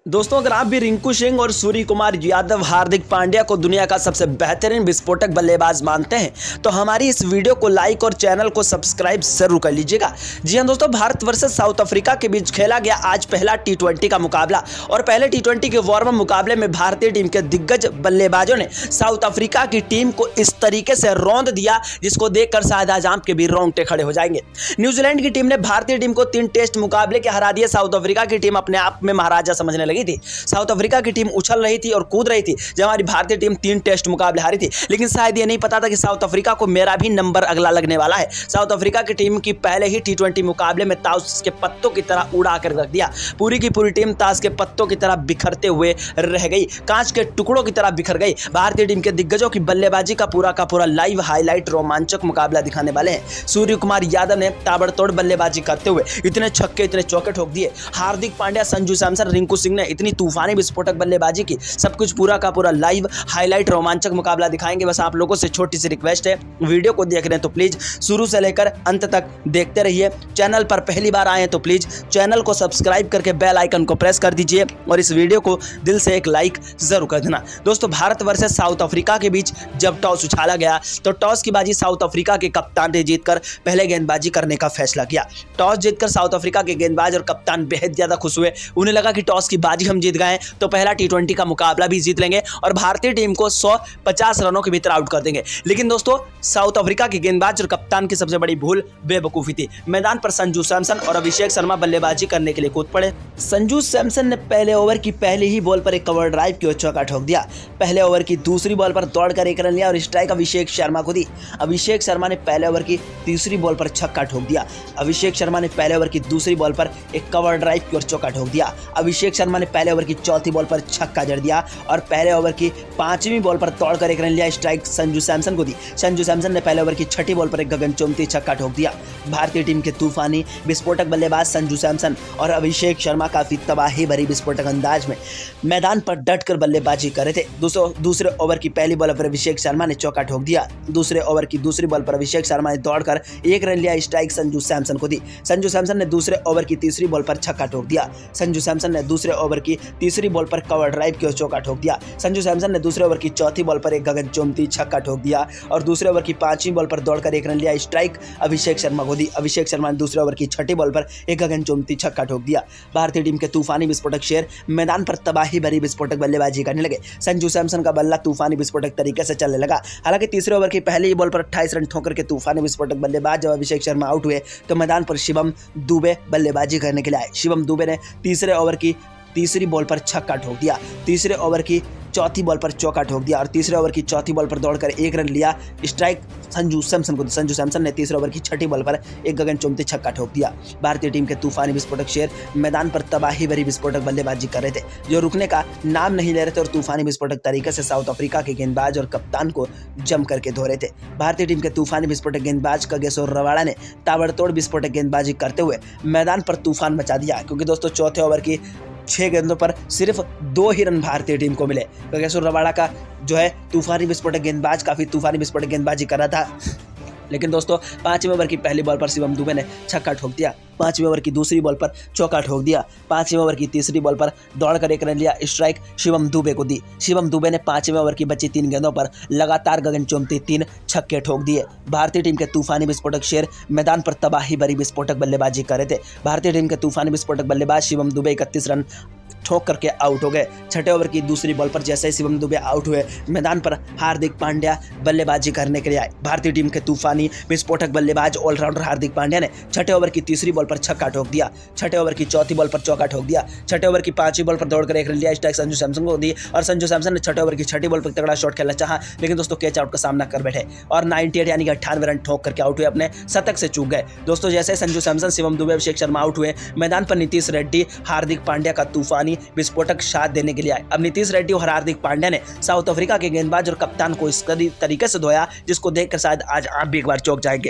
दोस्तों, अगर आप भी रिंकू सिंह और सूर्य कुमार यादव, हार्दिक पांड्या को दुनिया का सबसे बेहतरीन विस्फोटक बल्लेबाज मानते हैं तो हमारी इस वीडियो को लाइक और चैनल को सब्सक्राइब जरूर कर लीजिएगा। जी हां दोस्तों, भारत वर्सेस साउथ अफ्रीका के बीच खेला गया आज पहला टी20 का मुकाबला और पहले टी20 के वार्म अप मुकाबले में भारतीय टीम के दिग्गज बल्लेबाजों ने साउथ अफ्रीका की टीम को इस तरीके से रौंद दिया जिसको देखकर शायद आज आपके भी रोंगटे खड़े हो जाएंगे। न्यूजीलैंड की टीम ने भारतीय टीम को 3 टेस्ट मुकाबले के हरा दिया। साउथ अफ्रीका की टीम अपने आप में महाराजा समझने लगी थी। साउथ अफ्रीका की टीम उछल रही थी और कूद रही थी जब हमारी भारतीय टीम 3 टेस्ट मुकाबले हारी थी, लेकिन शायद ये नहीं पता था कि साउथ अफ्रीका को मेरा भी नंबर अगला लगने वाला है। साउथ अफ्रीका की टीम की पहले ही टी20 मुकाबले में ताश के पत्तों की तरह उड़ा कर रख दिया। पूरी की पूरी टीम ताश के पत्तों की तरह बिखरते हुए रह गई, कांच के टुकड़ों की तरह बिखर गई। भारतीय टीम के दिग्गजों की बल्लेबाजी का पूरा लाइव हाईलाइट रोमांचक मुकाबला दिखाने वाले हैं। सूर्य कुमार यादव ने ताबड़तोड़ बल्लेबाजी करते हुए इतने छक्के इतने चौके ठोक दिए। हार्दिक पांड्या, संजू सैमसन, रिंकू सिंह ने इतनी तूफानी विस्फोटक बल्लेबाजी की। सब कुछ पूरा का पूरा लाइव हाईलाइट रोमांचक मुकाबला दिखाएंगे। बस आप लोगों से छोटी सी रिक्वेस्ट है, वीडियो को देख रहे हैं तो प्लीज शुरू से लेकर अंत तक देखते रहिए। चैनल पर पहली बार आए हैं तो प्लीज चैनल को सब्सक्राइब करके बेल आइकन को प्रेस कर दीजिए और इस वीडियो को दिल से एक लाइक जरूर कर देना। दोस्तों, भारत वर्सेस साउथ अफ्रीका के बीच जब टॉस उछाला गया तो टॉस की बाजी साउथ अफ्रीका के कप्तान ने जीतकर पहले गेंदबाजी करने का फैसला किया। टॉस जीतकर साउथ अफ्रीका के गेंदबाज और कप्तान बेहद ज्यादा खुश हुए। उन्हें लगा कि टॉस की बाजी हम जीत गए तो पहला टी20 का मुकाबला भी जीत लेंगे और भारतीय टीम को 150 रनों के भीतर आउट कर देंगे। लेकिन दोस्तों, साउथ अफ्रीका के गेंदबाज और कप्तान की सबसे बड़ी भूल बेवकूफी थी। मैदान पर संजू सैमसन और अभिषेक शर्मा बल्लेबाजी करने के लिए कूद पड़े। संजू सैमसन ने पहले ओवर की पहली ही बॉल पर एक कवर ड्राइव की चौका ठोक दिया। पहले ओवर की दूसरी बॉल पर दौड़कर 1 रन लिया और स्ट्राइक अभिषेक शर्मा को दी। अभिषेक शर्मा ने पहले ओवर की तीसरी बॉल पर छक्का ठोक दिया। अभिषेक शर्मा ने पहले ओवर की दूसरी बॉल पर एक कवर ड्राइव की चौका ठोक दिया। अभिषेक शर्मा ने पहले ओवर की चौथी बॉल पर छक्का जड़ दिया और पहले ओवर की 5वीं बॉल पर दौड़कर 1 रन लिया। स्ट्राइक संजू सैमसन को दी। संजू सैमसन ने पहले ओवर की 6ठी बॉल पर एक गगनचुंबी छक्का ठोक दिया। भारतीय टीम के तूफानी विस्फोटक बल्लेबाज संजू सैमसन और अभिषेक शर्मा काफी तबाही भरी विस्फोटक अंदाज में मैदान पर डटकर बल्लेबाजी कर रहे थे। दूसरे ओवर की पहली बॉल पर अभिषेक शर्मा ने चौका ठोक दिया। दूसरे ओवर की दूसरी बॉल पर अभिषेक शर्मा ने दौड़कर 1 रन लिया। स्ट्राइक संजू सैमसन को दी। संजू सैमसन ने दूसरे ओवर की तीसरी बॉल पर छक्का ठोक दिया। संजू सैमसन ने दूसरे ओवर की तीसरी बॉल पर कवर ड्राइव की चौका ठोक दिया। संजू सैमसन ने दूसरे ओवर की चौथी बॉल पर एक गगनचुंबी छक्का ठोक दिया और दूसरे ओवर की 5वीं बॉल पर दौड़कर 1 रन लिया। स्ट्राइक अभिषेक शर्मा को दी। अभिषेक शर्मा ने दूसरे ओवर की 6ठी बॉल पर एक गगनचुंबी छक्का ठोक दिया। भारतीय टीम के तूफानी विस्फोटक शेर मैदान पर तबाही भरी विस्फोटक बल्लेबाजी करने लगे। संजू सैमसन का बल्ला तूफानी विस्फोटक तरीके से चलने लगा। हालांकि तीसरे ओवर की पहली बॉल पर 28 रन ठोकर के तूफानी विस्फोटक बल्लेबाज जब अभिषेक शर्मा आउट हुए तो मैदान पर शिवम दुबे बल्लेबाजी करने के लिए आए। शिवम दुबे ने तीसरे ओवर की तीसरी बॉल पर छक्का ठोक दिया। तीसरे ओवर की चौथी बॉल पर चौका ठोक दिया और तीसरे ओवर की चौथी बॉल पर दौड़कर 1 रन लिया। स्ट्राइक संजू सैमसन को। संजू सैमसन ने तीसरे ओवर की 6ठी बॉल पर एक गगनचुंबी छक्का ठोक दिया। भारतीय टीम के तूफानी विस्फोटक शेर मैदान पर तबाही भरी विस्फोटक बल्लेबाजी कर रहे थे जो रुकने का नाम नहीं ले रहे थे और तूफानी विस्फोटक तरीके से साउथ अफ्रीका के गेंदबाज और कप्तान को जम करके धो रहे थे। भारतीय टीम के तूफानी विस्फोटक गेंदबाज कगेसोर रबाड़ा ने ताबड़तोड़ विस्फोटक गेंदबाजी करते हुए मैदान पर तूफान मचा दिया, क्योंकि दोस्तों चौथे ओवर की 6 गेंदों पर सिर्फ 2 ही रन भारतीय टीम को मिले। कगेसोर रबाड़ा का जो है तूफानी विस्फोटक गेंदबाज काफी तूफानी विस्फोटक गेंदबाजी कर रहा था, लेकिन दोस्तों 5वें ओवर की पहली बॉल पर शिवम दुबे ने छक्का ठोक दिया। 5वें ओवर की दूसरी बॉल पर चौका ठोक दिया। 5वें ओवर की तीसरी बॉल पर दौड़कर 1 रन लिया। स्ट्राइक शिवम दुबे को दी। शिवम दुबे ने 5वें ओवर की बची 3 गेंदों पर लगातार गगनचुंबी 3 छक्के ठोक दिए। भारतीय टीम के तूफानी विस्फोटक शेर मैदान पर तबाही भरी विस्फोटक बल्लेबाजी कर रहे थे। भारतीय टीम के तूफानी विस्फोटक बल्लेबाज शिवम दुबे 31 रन ठोक करके आउट हो गए। 6ठे ओवर की दूसरी बॉल पर जैसे ही शिवम दुबे आउट हुए मैदान पर हार्दिक पांड्या बल्लेबाजी करने के लिए आए। भारतीय टीम के तूफानी विस्फोटक बल्लेबाज ऑलराउंडर हार्दिक पांड्या ने 6ठे ओवर की तीसरी बॉल पर छक्का ठोक दिया। 6ठे ओवर की चौथी बॉल पर चौका ठोक दिया। 6ठे ओवर की 5वीं बॉल पर दौड़कर 1 रन लिया। स्ट्राइक संजू सैमसन को दी और संजू सैमसन ने 6ठे ओवर की 6ठी बॉल पर तगड़ा शॉट खेलना चाहा, लेकिन दोस्तों कैच आउट का सामना कर बैठे और 98 यानी कि 98 रन ठोक करके आउट हुए, अपने शतक से चूक गए। दोस्तों जैसे संजू सैमसन, शिवम दुबे, अभिषेक शर्मा आउट हुए मैदान पर नीतीश रेड्डी हार्दिक पांड्या का तूफानी विस्फोटक साथ देने के लिए आए। अब नीतीश रेड्डी और हार्दिक पांड्या ने साउथ अफ्रीका के गेंदबाज और कप्तान को इस तरीके से धोया जिसको देखकर शायद आज आप भी एक बार चौंक जाएंगे।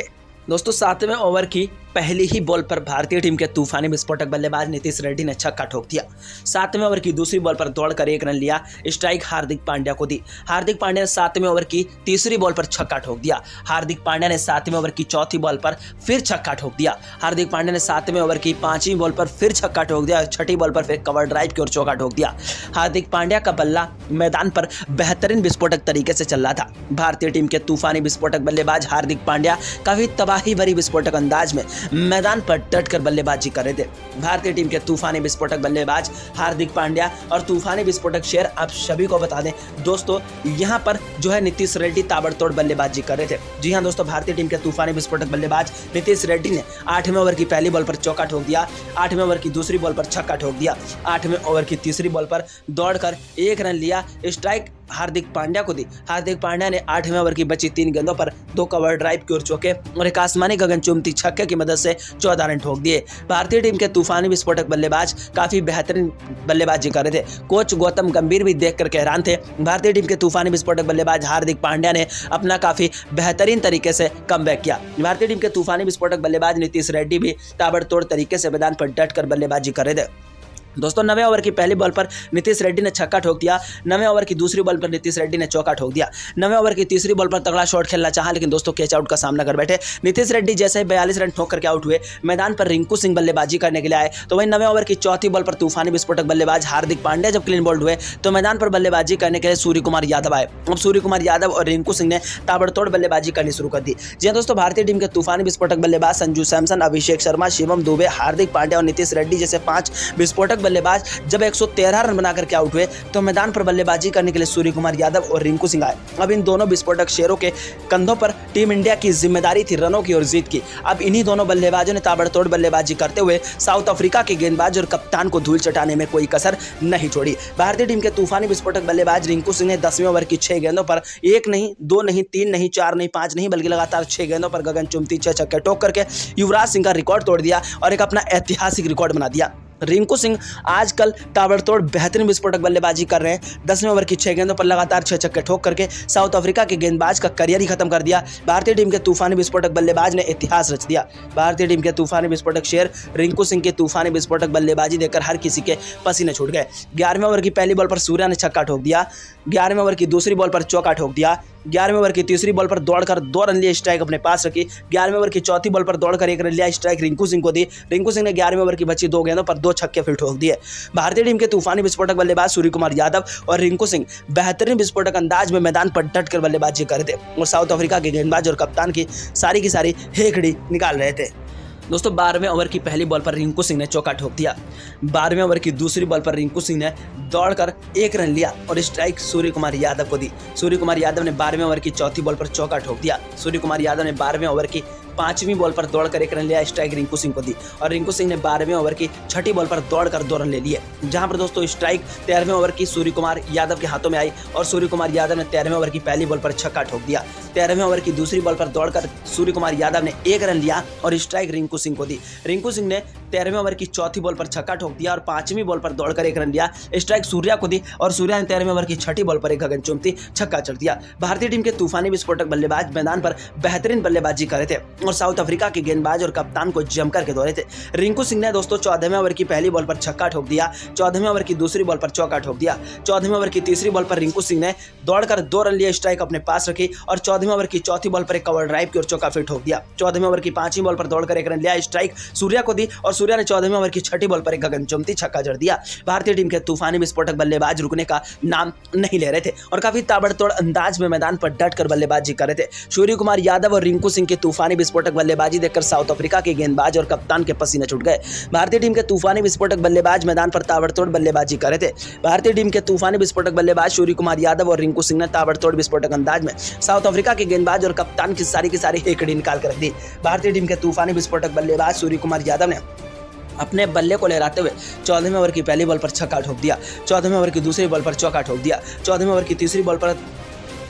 दोस्तों 7वें ओवर की पहली ही बॉल पर भारतीय टीम के तूफानी विस्फोटक बल्लेबाज नीतीश रेड्डी ने छक्का ठोक दिया। 7वें ओवर की दूसरी बॉल पर दौड़कर 1 रन लिया, स्ट्राइक हार्दिक पांड्या को दी। हार्दिक पांड्या ने 7वें ओवर की तीसरी बॉल पर छक्का ठोक दिया। हार्दिक पांड्या ने 7वें ओवर की चौथी बॉल पर फिर छक्का ठोक दिया। हार्दिक पांड्या ने 7वें ओवर की 5वीं बॉल पर फिर छक्का ठोक दिया। 6ठी बॉल पर फिर कवर ड्राइव की ओर चौका ठोक दिया। हार्दिक पांड्या का बल्ला मैदान पर बेहतरीन विस्फोटक तरीके से चल रहा था। भारतीय टीम के तूफानी विस्फोटक बल्लेबाज हार्दिक पांड्या काफी तबाही भरी विस्फोटक अंदाज में मैदान पर डटकर बल्लेबाजी कर रहे थे। भारतीय टीम के तूफानी विस्फोटक बल्लेबाज हार्दिक पांड्या और तूफानी विस्फोटक शेर आप सभी को बता दें दोस्तों, यहां पर जो है नीतीश रेड्डी ताबड़तोड़ बल्लेबाजी कर रहे थे। जी हां दोस्तों, भारतीय टीम के तूफानी विस्फोटक बल्लेबाज नीतीश रेड्डी ने 8वें ओवर की पहली बॉल पर चौका ठोक दिया। 8वें ओवर की दूसरी बॉल पर छक्का ठोक दिया। 8वें ओवर की तीसरी बॉल पर दौड़कर 1 रन लिया, स्ट्राइक हार्दिक पांड्या को दी। हार्दिक पांड्या ने 8वें ओवर की बची 3 गेंदों पर 2 कवर ड्राइव की ओर चौके और एक आसमानी गगनचुंबी छक्के की मदद से 14 रन ठोक दिए। भारतीय टीम के तूफानी विस्फोटक बल्लेबाज काफी बेहतरीन बल्लेबाजी कर रहे थे। कोच गौतम गंभीर भी देखकर हैरान थे। भारतीय टीम के तूफानी विस्फोटक बल्लेबाज हार्दिक पांड्या ने अपना काफी बेहतरीन तरीके से कमबैक किया। भारतीय टीम के तूफानी विस्फोटक बल्लेबाज नीतीश रेड्डी भी ताबड़तोड़ तरीके से मैदान पर डटकर बल्लेबाजी कर रहे थे। दोस्तों 9वें ओवर की पहली बॉल पर नीतीश रेड्डी ने छक्का ठोक दिया। 9वें ओवर की दूसरी बॉल पर नीतीश रेड्डी ने चौका ठोक दिया। 9वें ओवर की तीसरी बॉल पर तगड़ा शॉट खेलना चाहा, लेकिन दोस्तों कैच आउट का सामना कर बैठे। नीतीश रेड्डी जैसे ही 42 रन ठोक करके आउट हुए, मैदान पर रिंकू सिंह बल्लेबाजी करने के लिए आए। तो वहीं 9वें ओवर की चौथी बॉल पर तूफानी विस्फोटक बल्लेबाज हार्दिक पांड्या जब क्लीन बोल्ड हुए तो मैदान पर बल्लेबाजी करने के लिए सूर्य कुमार यादव आए। अब सूर्य कुमार यादव और रिंकू सिंह ने ताबड़तोड़ बल्लेबाजी करनी शुरू कर दी। जी दोस्तों, भारतीय टीम के तूफानी विस्फोटक बल्लेबाज संजू सैमसन, अभिषेक शर्मा, शिवम दुबे, हार्दिक पांड्या और नीतीश रेड्डी जैसे 5 विस्फोटक बल्लेबाज जब 113 रन बनाकर के आउट हुए तो मैदान पर बल्लेबाजी करने के लिए सूर्य कुमार यादव और रिंकू सिंह आए। अब इन दोनों विस्फोटक शेरों के कंधों पर टीम इंडिया की जिम्मेदारी थी रनों की और जीत की। अब इन्हीं दोनों बल्लेबाजों ने ताबड़तोड़ बल्लेबाजी करते हुए साउथ अफ्रीका के गेंदबाज और कप्तान को धूल चटाने में कोई कसर नहीं छोड़ी। भारतीय टीम के तूफानी विस्फोटक बल्लेबाज रिंकू सिंह ने 10वें ओवर की 6 गेंदों पर 1 नहीं, 2 नहीं, 3 नहीं, 4 नहीं, 5 नहीं, बल्कि लगातार 6 गेंदों पर गगनचुंबी 6 छक्के ठोक करके युवराज सिंह का रिकॉर्ड तोड़ दिया और एक अपना ऐतिहासिक रिकॉर्ड बना दिया। रिंकू सिंह आजकल ताबड़तोड़ बेहतरीन विस्फोटक बल्लेबाजी कर रहे हैं। 10वें ओवर की 6 गेंदों पर लगातार 6 छक्के ठोक करके साउथ अफ्रीका के गेंदबाज का करियर ही खत्म कर दिया। भारतीय टीम के तूफानी विस्फोटक बल्लेबाज ने इतिहास रच दिया। भारतीय टीम के तूफानी विस्फोटक शेर रिंकू सिंह के तूफानी विस्फोटक बल्लेबाजी देखकर हर किसी के पसीने छूट गए। 11वें ओवर की पहली बॉल पर सूर्या ने छक्का ठोक दिया। 11वें ओवर की दूसरी बॉल पर चौका ठोक दिया। 11वें ओवर की तीसरी बॉल पर दौड़कर 2 रन लिए, स्ट्राइक अपने पास रखी। 11वें ओवर की चौथी बॉल पर दौड़कर 1 रन लिया, स्ट्राइक रिंकू सिंह को दी। रिंकू सिंह ने 11वें ओवर की बची 2 गेंदों पर 2 छक्के फिर ठोक दिए। भारतीय टीम के तूफानी विस्फोटक बल्लेबाज सूर्य कुमार यादव और रिंकू सिंह बेहतरीन विस्फोटक अंदाज में मैदान पर डटकर बल्लेबाजी कर रहे थे और साउथ अफ्रीका के गेंदबाज और कप्तान की सारी हेकड़ी निकाल रहे थे। दोस्तों 12वें ओवर की पहली बॉल पर रिंकू सिंह ने चौका ठोक दिया। 12वें ओवर की दूसरी बॉल पर रिंकू सिंह ने दौड़कर 1 रन लिया और स्ट्राइक सूर्य कुमार यादव को दी। सूर्य कुमार यादव ने 12वें ओवर की चौथी बॉल पर चौका ठोक दिया। सूर्य कुमार यादव ने 12वें ओवर की 5वीं बॉल पर दौड़कर 1 रन लिया, स्ट्राइक रिंकू सिंह को दी और रिंकू सिंह ने 12वें ओवर की 6ठी बॉल पर दौड़कर 2 रन ले लिए। जहां पर दोस्तों स्ट्राइक 13वें ओवर की सूर्य कुमार यादव के हाथों में आई और सूर्य कुमार यादव ने 13वें ओवर की पहली बॉल पर छक्का ठोक दिया। 13वें ओवर की दूसरी बॉल पर दौड़कर सूर्य कुमार यादव ने 1 रन लिया और स्ट्राइक रिंकू सिंह को दी। रिंकू सिंह ने 13वें ओवर की चौथी बॉल पर छक्का ठोक दिया और 5वीं बॉल पर दौड़कर 1 रन लिया, स्ट्राइक सूर्या को दी और सूर्या ने 13वें ओवर की 6ठी बॉल पर एक गगनचुंबी छक्का चढ़ दिया। भारतीय टीम के तूफानी विस्फोटक बल्लेबाज मैदान पर बेहतरीन बल्लेबाजी कर रहे थे और साउथ अफ्रीका के गेंदबाज और कप्तान को जमकर के दौरे थे। रिंकू सिंह ने दोस्तों 14वें ओवर की पहली बॉल पर छक्का ठोक दिया। 14वें ओवर की दूसरी बॉल पर चौका ठोक दिया। 14वें ओवर की तीसरी बॉल पर रिंकू सिंह ने दौड़कर 2 रन लिए, स्ट्राइक अपने पास रखी और 14वें ओवर की चौथी बॉल पर एक कवर ड्राइव की ओर चौका फिर ठोक दिया। 14वें ओवर की 5वीं बॉल पर दौड़कर 1 रन लिया, स्ट्राइक सूर्या को दी और सूर्या ने 14वें ओवर की 6ठी बॉल पर एक गगनचुंबी छक्का जड़ दिया। भारतीय टीम के तूफानी विस्फोटक बल्लेबाज रुकने का नाम नहीं ले रहे थे और काफी ताबड़तोड़ अंदाज में मैदान पर डटकर बल्लेबाजी कर रहे थे। सूर्य कुमार यादव और रिंकू सिंह के तूफानी विस्फोटक बल्लेबाजी देखकर साउथ अफ्रीका के गेंदबाज और कप्तान के पसीने छूट गए। भारतीय टीम के तूफानी विस्फोटक बल्लेबाज मैदान पर ताबड़तोड़ बल्लेबाजी कर रहे थे। भारतीय टीम के तूफानी विस्फोटक बल्लेबाज सूर्य कुमार यादव और रिंकू सिंह ने ताबड़तोड़ विस्फोटक अंदाज में साउथ अफ्रीका के गेंदबाज और कप्तान की सारी हेकड़ी निकाल कर रख दी। भारतीय टीम के तूफानी विस्फोटक बल्लेबाज सूर्य कुमार यादव ने अपने बल्ले को लहराते हुए 14वें ओवर की पहली बॉल पर छक्का ठोक दिया। 14वें ओवर की दूसरी बॉल पर चौका ठोक दिया। 14वें ओवर की तीसरी बॉल पर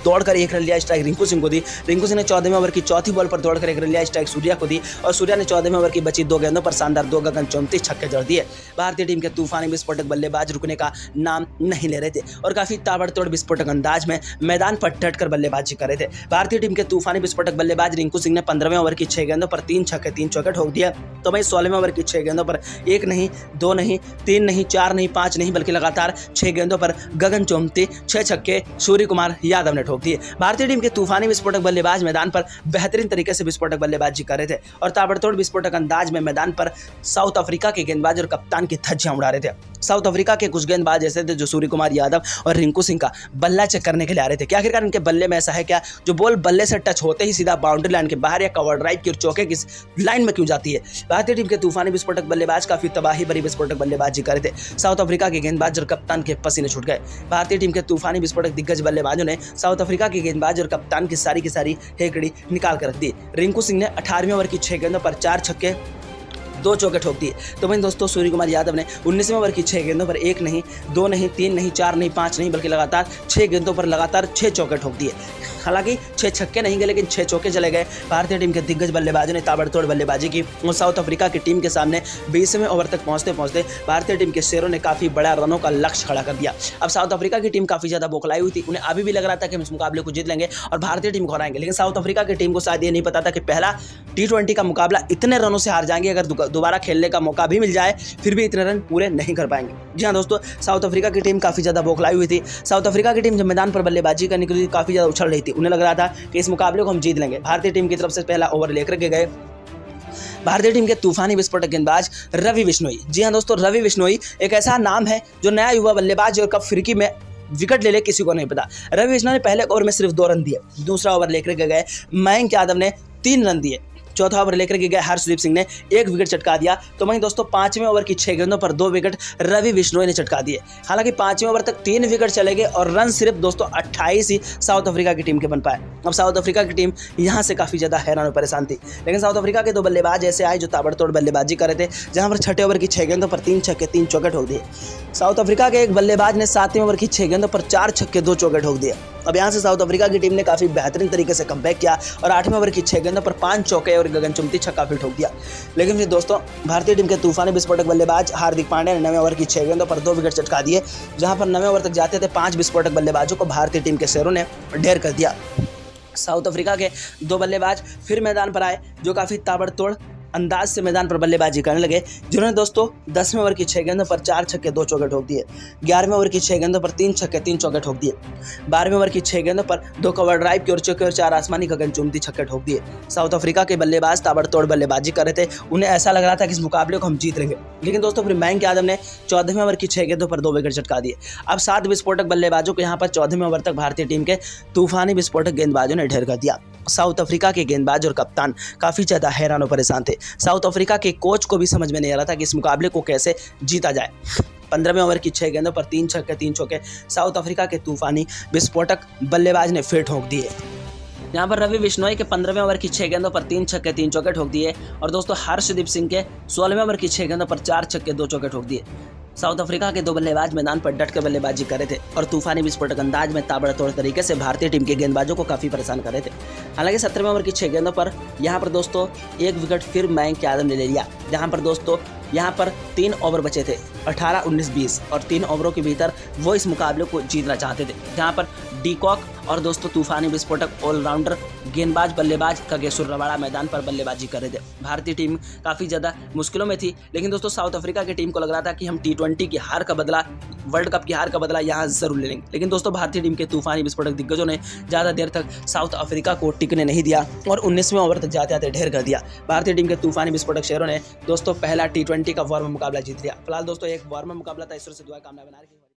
दौड़कर 1 रन लिया स्ट्राइक रिंकू सिंह को दी। रिंकू सिंह ने 14वें ओवर की चौथी बॉल पर दौड़कर 1 रन लिया स्ट्राइक सूर्या को दी और सूर्या ने 14वें ओवर की बची 2 गेंदों पर शानदार 2 गगन चौंतीस छक्के जड़ दिए। भारतीय टीम के तूफानी विस्फोटक बल्लेबाज रुकने का नाम नहीं ले रहे थे और काफी ताबड़तोड़ विस्फोटक अंदाज में मैदान पर डटकर बल्लेबाजी कर रहे थे। भारतीय टीम के तूफानी विस्फोटक बल्लेबाज रिंकू सिंह ने 15वें ओवर की 6 गेंदों पर 3 छक्के 3 चौके ठोक दिया। तो वहीं 16वें ओवर की 6 गेंदों पर 1 नहीं, 2 नहीं, 3 नहीं, 4 नहीं, 5 नहीं, बल्कि लगातार 6 गेंदों पर गगन चौंतीस 6 छक्के सूर्य कुमार यादव ने ठोक दिए। भारतीय टीम के तूफानी विस्फोटक बल्लेबाज मैदान पर बेहतरीन तरीके से विस्फोटक बल्लेबाजी कर रहे थे और ताबड़तोड़ विस्फोटक अंदाज में मैदान पर साउथ अफ्रीका के गेंदबाज और कप्तान की धज्जियां उड़ा रहे थे। साउथ अफ्रीका के कुछ गेंदबाज ऐसे थे जो सूर्य कुमार यादव और रिंकू सिंह का बल्ला चेक करने के लिए आ रहे थे कि आखिरकार इनके बल्ले में ऐसा है क्या जो बॉल बल्ले से टच होते ही सीधा बाउंड्री लाइन के बाहर या कवर ड्राइव की चौके की लाइन में क्यों जाती है। भारतीय टीम के तूफानी विस्फोटक बल्लेबाज काफी तबाही भरी विस्फोटक बल्लेबाजी कर रहे थे। साउथ अफ्रीका के गेंदबाज और कप्तान के पसीने छूट गए। भारतीय टीम के तूफानी विस्फोटक दिग्गज बल्लेबाजों ने साउथ अफ्रीका के गेंदबाज और कप्तान की सारी हेकड़ी निकाल कर रख दी। रिंकू सिंह ने 18वें ओवर की 6 गेंदों पर 4 छक्के 2 चौके ठोक दिए। तो वहीं दोस्तों सूर्य कुमार यादव ने 19वें ओवर की 6 गेंदों पर 1 नहीं, 2 नहीं, 3 नहीं, 4 नहीं, 5 नहीं, बल्कि लगातार 6 गेंदों पर लगातार 6 चौके ठोक दिए। हालांकि 6 छक्के नहीं गए लेकिन 6 चौके चले गए। भारतीय टीम के दिग्गज बल्लेबाजों ने ताबड़तोड़ बल्लेबाजी की और साउथ अफ्रीका की टीम के सामने 20वें ओवर तक पहुंचते भारतीय टीम के शेरों ने काफी बड़ा रनों का लक्ष्य खड़ा कर दिया। अब साउथ अफ्रीका की टीम काफी ज्यादा बौखलाई हुई थी। उन्हें अभी भी लग रहा था कि हम इस मुकाबले को जीत लेंगे और भारतीय टीम को हराएंगे, लेकिन साउथ अफ्रीका की टीम को शायद ये नहीं पता था कि पहला T20 का मुकाबला इतने रनों से हार जाएंगे। अगर दोबारा खेलने का मौका भी मिल जाए फिर भी इतने रन पूरे नहीं कर पाएंगे। जी हाँ दोस्तों, साउथ अफ्रीका की टीम काफी ज्यादा बौखलाई हुई थी। साउथ अफ्रीका की टीम जब मैदान पर बल्लेबाजी करने के लिए काफी ज्यादा उछल रही थी। उन्हें लग रहा था कि इस मुकाबले को हम जीत लेंगे। भारतीय टीम की तरफ से पहला ओवर लेकर के गए भारतीय टीम के तूफानी विस्फोटक गेंदबाज रवि बिश्नोई। जी हाँ दोस्तों, रवि बिश्नोई एक ऐसा नाम है जो नया युवा बल्लेबाज और कब फिरकी में विकेट ले ले किसी को नहीं पता। रवि बिश्नोई ने पहले ओवर में सिर्फ 2 रन दिए। दूसरा ओवर लेकर के गए मयंक यादव ने 3 रन दिए। चौथा ओवर लेकर के गए हर्षदीप सिंह ने 1 विकेट चटका दिया। तो वहीं दोस्तों 5वें ओवर की 6 गेंदों पर 2 विकेट रवि बिश्नोई ने चटका दिए। हालांकि 5वें ओवर तक 3 विकेट चले गए और रन सिर्फ दोस्तों 28 ही साउथ अफ्रीका की टीम के बन पाए। अब साउथ अफ्रीका की टीम यहां से काफी ज्यादा हैरान और परेशान थी, लेकिन साउथ अफ्रीका के 2 बल्लेबाज ऐसे आए जो ताबड़तोड़ बल्लेबाजी कर रहे थे, जहां पर 6ठे ओवर की 6 गेंदों पर 3 छक्के 3 चौके ठोक दिए। साउथ अफ्रीका के एक बल्लेबाज ने 7वें ओवर की 6 गेंदों पर 4 छक्के 2 चौके ठोक दिए। अब यहां से साउथ अफ्रीका की टीम ने काफी बेहतरीन तरीके से कमबैक किया और 8वें ओवर की 6 गेंदों पर 5 चौके और गगनचुंबी छक्का फिर ठोक दिया। लेकिन फिर दोस्तों भारतीय टीम के तूफानी विस्फोटक बल्लेबाज हार्दिक पांड्या ने 9वें ओवर की 6 गेंदों पर 2 विकेट चटका दिए। जहां पर 9वें ओवर तक जाते थे 5 विस्फोटक बल्लेबाजों को भारतीय टीम के शेरों ने ढेर कर दिया। साउथ अफ्रीका के 2 बल्लेबाज फिर मैदान पर आए जो काफी ताबड़तोड़ अंदाज से मैदान पर बल्लेबाजी करने लगे, जिन्होंने दोस्तों 10वें ओवर की 6 गेंदों पर 4 छक्के 2 चौके ठोक दिए। 11वें ओवर की 6 गेंदों पर 3 छक्के 3 चौके ठोक दिए। 12वें ओवर की 6 गेंदों पर 2 कवर ड्राइव की ओर चौके और 4 आसमानी गगनचुंबी छक्के ठोक दिए। साउथ अफ्रीका के बल्लेबाज ताबड़तोड़ बल्लेबाजी कर रहे थे। उन्हें ऐसा लग रहा था कि इस मुकाबले को हम जीत लेंगे, लेकिन दोस्तों फिर मयंक यादव ने 14वें ओवर की 6 गेंदों पर 2 विकेट चटका दिए। अब 7 विस्फोटक बल्लेबाजों को यहाँ पर 14वें ओवर तक भारतीय टीम के तूफानी विस्फोटक गेंदबाजों ने ढेर कर दिया। साउथ अफ्रीका के गेंदबाज और कप्तान काफी ज्यादा हैरान और परेशान थे। साउथ अफ्रीका के कोच को भी समझ में नहीं आ रहा था कि इस मुकाबले को कैसे जीता जाए। 15वें ओवर की 6 गेंदों पर 3 छक्के 3 चौके साउथ अफ्रीका के तूफानी विस्फोटक बल्लेबाज ने फिर ठोक दिए। यहाँ पर रवि बिश्नोई के 15वें ओवर की 6 गेंदों पर 3 छक्के 3 चौके ठोक दिए और दोस्तों हर्षदीप सिंह के 16वें ओवर की 6 गेंदों पर 4 छक्के 2 चौके ठोक दिए। साउथ अफ्रीका के 2 बल्लेबाज मैदान पर डट कर बल्लेबाजी कर रहे थे और तूफानी विस्फोटक अंदाज में ताबड़तोड़ तरीके से भारतीय टीम के गेंदबाजों को काफी परेशान कर रहे थे। हालांकि 17वें ओवर की 6 गेंदों पर यहाँ पर दोस्तों 1 विकेट फिर मयंक यादव ने ले लिया। जहाँ पर दोस्तों यहाँ पर 3 ओवर बचे थे, 18, 19, 20 और 3 ओवरों के भीतर वो इस मुकाबले को जीतना चाहते थे। जहाँ पर डीकॉक और दोस्तों तूफानी विस्फोटक ऑलराउंडर गेंदबाज बल्लेबाज खगेश्वर रबाड़ा मैदान पर बल्लेबाजी कर रहे थे। भारतीय टीम काफ़ी ज़्यादा मुश्किलों में थी, लेकिन दोस्तों साउथ अफ्रीका की टीम को लग रहा था कि हम T20 की हार का बदला, वर्ल्ड कप की हार का बदला यहाँ ज़रूर ले लेंगे। लेकिन दोस्तों भारतीय टीम के तूफानी विस्फोटक दिग्गजों ने ज़्यादा देर तक साउथ अफ्रीका को टिकने नहीं दिया और 19वें ओवर तक जाते जाते ढेर कर दिया। भारतीय टीम के तूफानी विस्फोटक शेरों ने दोस्तों पहला T20 का वार्म मुकाबला जीत लिया। फिलहाल दोस्तों एक वार्म मुकाबला था, ईश्वर से दुआ कामना बना रही।